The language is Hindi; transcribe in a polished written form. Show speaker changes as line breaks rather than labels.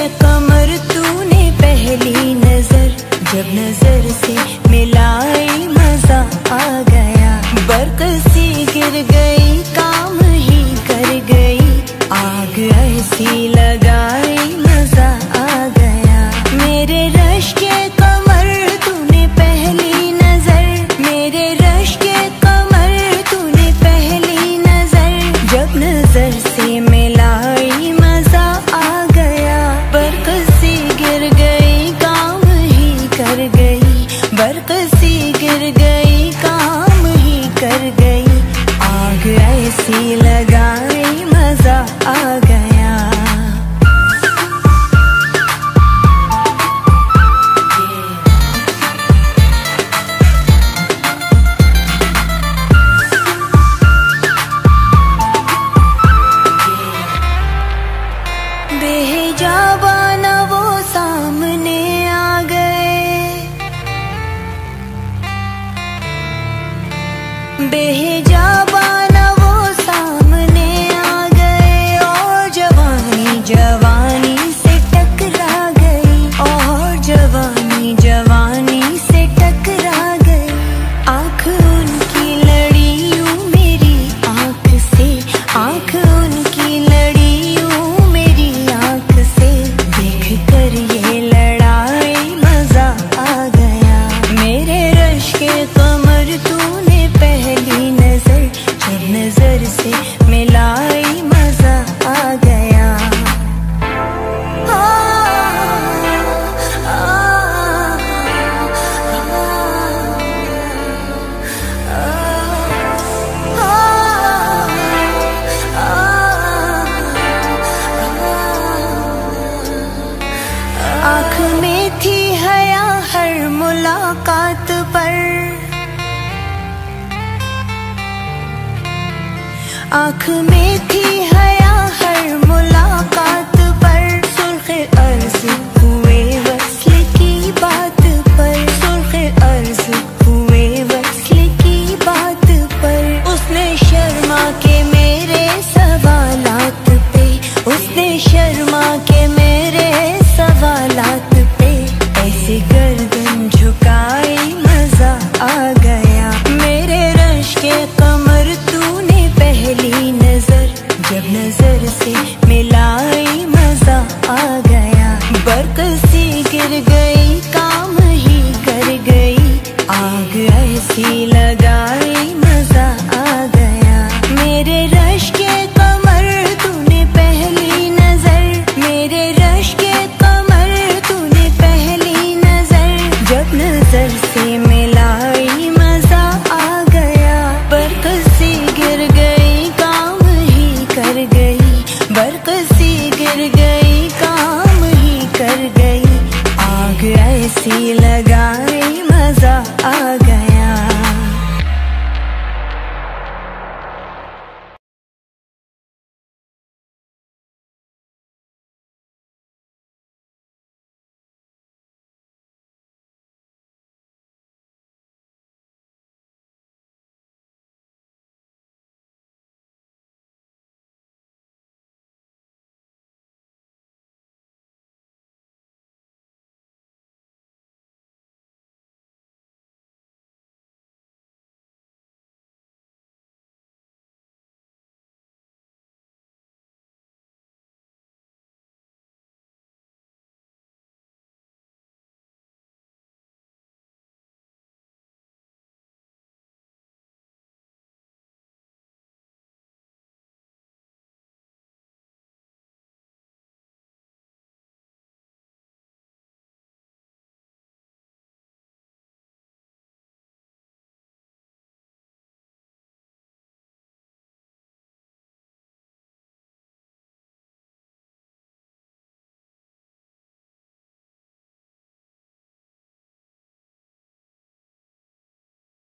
कमर तूने पहली नजर, जब नजर से मिलाई मजा आ गया। बरक सी गिर गई, काम ही कर गई, आग ऐसी लगाई मजा आ गया। मेरे रश के कमर तूने पहली नजर, मेरे रश के कमर तूने पहली नजर, जब नजर से मिलाई मजा आ गया। बरक सी गिर गई, काम ही कर गई, बरक सी गिर गई, काम ही कर गई, आग ऐसी लगाई मजा आ गया। बेहिजाबाना वो सामने आ गए, बेहिजाबाना वो सामने आ गए, और जवानी जवानी से टकरा गई, और जवानी जवानी से टकरा गई। आँख उनकी लड़ी यूं मेरी आँख से, आँख उनकी लड़ी यूं मेरी आँख से, देख कर ये लड़ाई मजा आ गया। मेरे रश के कमर तूने पहली नजर, जब नजर से मिलाई मजा आ गया। आँख में थी हया हर मुलाकात पर, आँख में थी हया हर मुलाकात पर, सुर्ख़े अर्ज़ हुए वस्ल की बात पर, सुर्ख़े अर्ज़ हुए वस्ल की बात पर। उसने शर्मा के मेरे सवालात पे, उसने शर्मा के मेरे सवालात पे, ऐसे गर्दन झुकाई मजा आ गया। मेरे रश के कमर तूने पहली नजर, जब नजर से मिलाई मजा आ गया। बरक सी गिर गई, काम ही कर गई, आग ऐसी लगाई मजा आ गया। मेरे रश के कमर तूने पहली नजर, मेरे रश के कमर तूने पहली नजर, जब नजर से मिलाई मजा आ गया। बरक सी गिर गई, काम ही कर गई, बरक सी गिर गई, काम ही कर गई, आग ऐसी लगाई मजा आ गया।